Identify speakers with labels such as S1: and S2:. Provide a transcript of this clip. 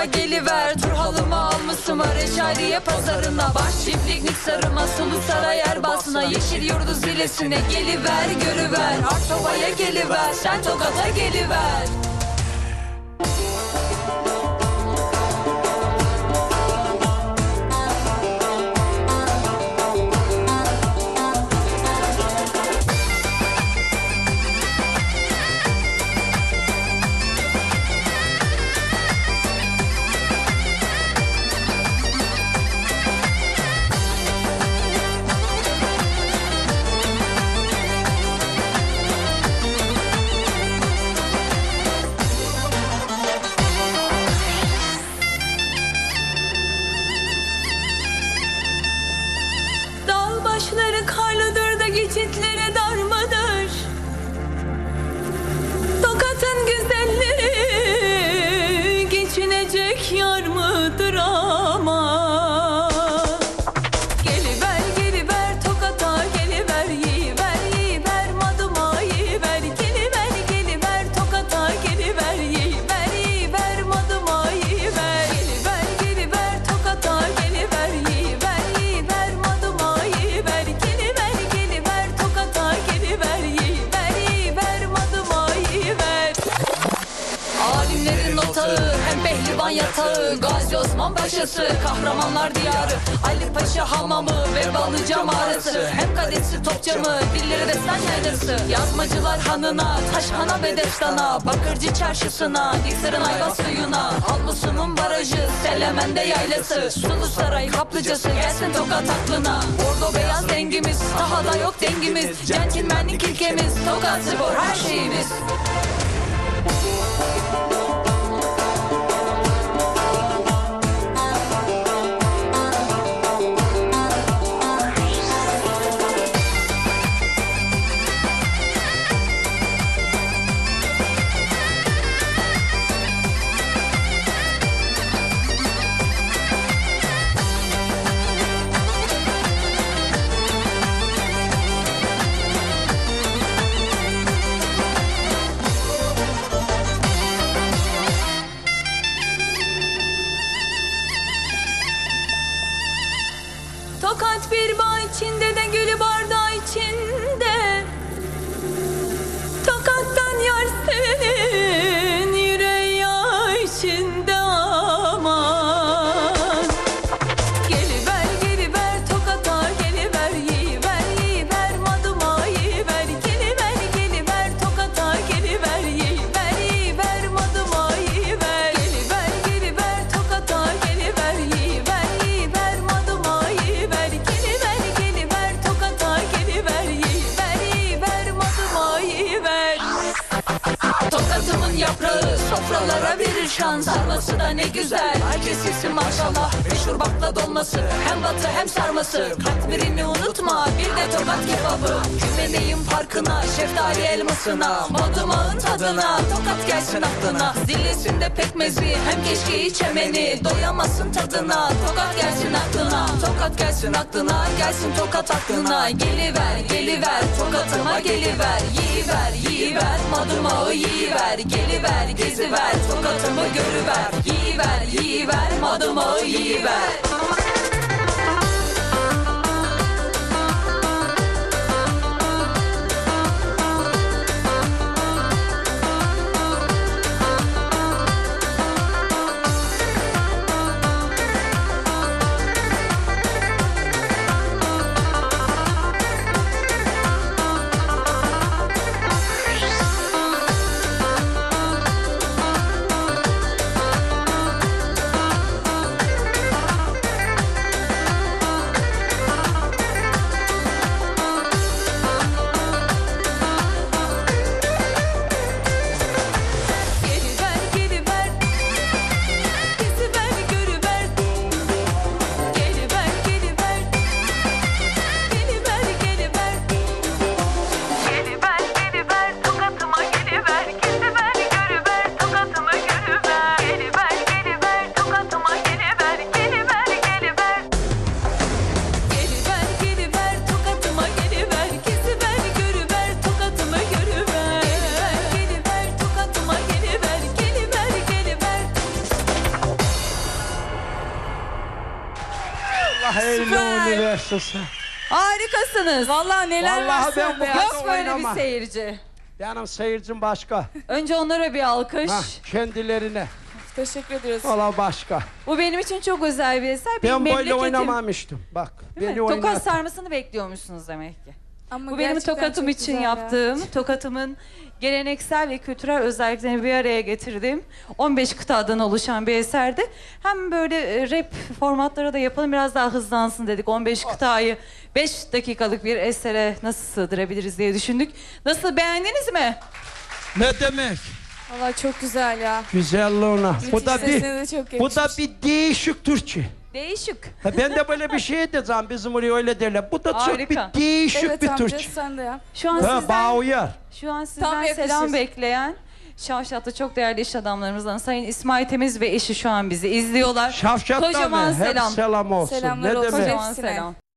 S1: tokatıma geliver. Turhalımı almışım Reşadiye pazarına. Baş çiftlik Niksarıma, Sulu Saray Erbasına, Yeşil Yurdu Zilesine geliver görüver. Artova'ya geliver, sen Tokat'a geliver.
S2: Geçitlere darmadır. Tokat'ın güzelleri geçinecek yar mıdır ama? Geliver geliver Tokat'a geliver, yiyiver yiyiver madıma yiyiver. Geliver geliver Tokat'a geliver, yiyiver yiyiver madıma yiyiver. Geliver geliver Tokat'a geliver, yiyiver yiyiver madıma yiyiver. Geliver geliver Tokat'a geliver, yiyiver yiyiver madıma yiyiver.
S1: Alimlerin otağı, hem pehlivan yatağı, Gazi Osman Paşası, kahramanlar diyarı, Ali Paşa hamamı ve Balıca mağarası. Hem kadesi Topçamı, dilleri destan yaylası, Yazmacılar hanına, Taşhana ve Destan'a, Bakırcı çarşısına, Niksar'ın ayva suyuna, Avlusu'nun barajı, Selemen'de yaylası, Sulu Saray kaplıcası, gelsin Tokat aklına. Bordo beyaz rengimiz, sahada yok dengimiz, centilmenlik ilkemiz, Tokat Spor her şeyimiz.
S2: Tokat bir bağ içinde de gülü bardağı içinde. Tokat'tan yar senin yüreği yağ içinde aman. Geliver geliver Tokat'a geliver, yiyiver yiyiver madıma yiyiver. Geliver geliver Tokat'a geliver, yiyiver yiyiver madıma yiyiver. Geliver geliver Tokat'a geliver, yiyiver yiyiver madıma yiyiver. Geliver geliver Tokat'a geliver, yiyiver yiyiver madıma yiyiver.
S1: Tokatımın yaprağı sofralara verir şans, sarması da ne güzel, herkes yesin maşallah. Meşhur bakla dolması, hem batı hem sarması, katmerini unutma, bir de Tokat kebabı. Güveneyim parkına, şeftali elmasına, madımağın tadına, Tokat gelsin aklına. Zillesinde pekmezi, hem keşkeği çemeni, doyamazsın tadına, Tokat gelsin aklına. Tokat gelsin aklına, gelsin Tokat aklına. Geliver geliver Tokatıma geliver, yiyiver yiyiver madımağı yiyiver. Geliver geziver Tokatımı görüver, yiyiver yiyiver madımağı yiyiver.
S3: Allah eyle
S2: Süper.
S3: üniversitesi.
S2: Harikasınız. Vallahi neler
S3: Vallahi
S2: var
S3: ben
S2: sende
S3: bu
S2: ya.
S3: kadar
S2: Yok böyle bir
S3: oynamam.
S2: seyirci.
S3: Benim seyircim başka.
S2: Önce onlara bir alkış.
S3: Kendilerine.
S4: Teşekkür ediyoruz.
S3: Valla başka.
S2: Bu benim için çok özel bir eser. Benim
S3: Ben böyle
S2: memleketim.
S3: oynamamıştım. Bak
S2: Değil mi?
S3: beni
S2: Tokat
S3: oynat.
S2: sarmasını bekliyormuşsunuz demek ki.
S4: Ama
S2: Bu benim
S4: gerçekten
S2: tokatım
S4: çok
S2: için
S4: güzel ya.
S2: yaptığım, tokatımın geleneksel ve kültürel özelliklerini bir araya getirdiğim 15 kıtadan oluşan bir eserdi. Hem böyle rap formatlara da yapalım, biraz daha hızlansın dedik. 15 kıtayı 5 dakikalık bir esere nasıl sığdırabiliriz diye düşündük. Nasıl, beğendiniz mi?
S3: Ne demek?
S4: Valla çok güzel ya.
S3: Güzelliğine. Bu da
S4: Sesine
S3: bir
S4: de çok
S3: bu da
S4: yakışmış.
S3: bir değişik Türkçe.
S2: Değişik.
S3: Ha, ben de böyle bir şey diyeceğim, bizim oraya öyle derler. Bu da çok
S2: Harika.
S3: bir değişik
S4: Evet
S3: bir
S4: amca
S3: Türkçe.
S4: sen de yap.
S2: Şu an
S3: Ha,
S2: sizden,
S3: bağ uyar.
S2: şu an sizden
S4: yakışır.
S2: selam bekleyen Şavşat'ta çok değerli iş adamlarımızdan Sayın İsmail Temiz ve eşi şu an bizi izliyorlar.
S3: Şavşat'ta
S2: Kocaman
S3: mı? Hep
S2: selam.
S3: selam olsun.
S4: Selamlar
S3: ne
S4: olsun.
S3: demek?
S2: Kocaman
S4: Hepsine.
S2: selam.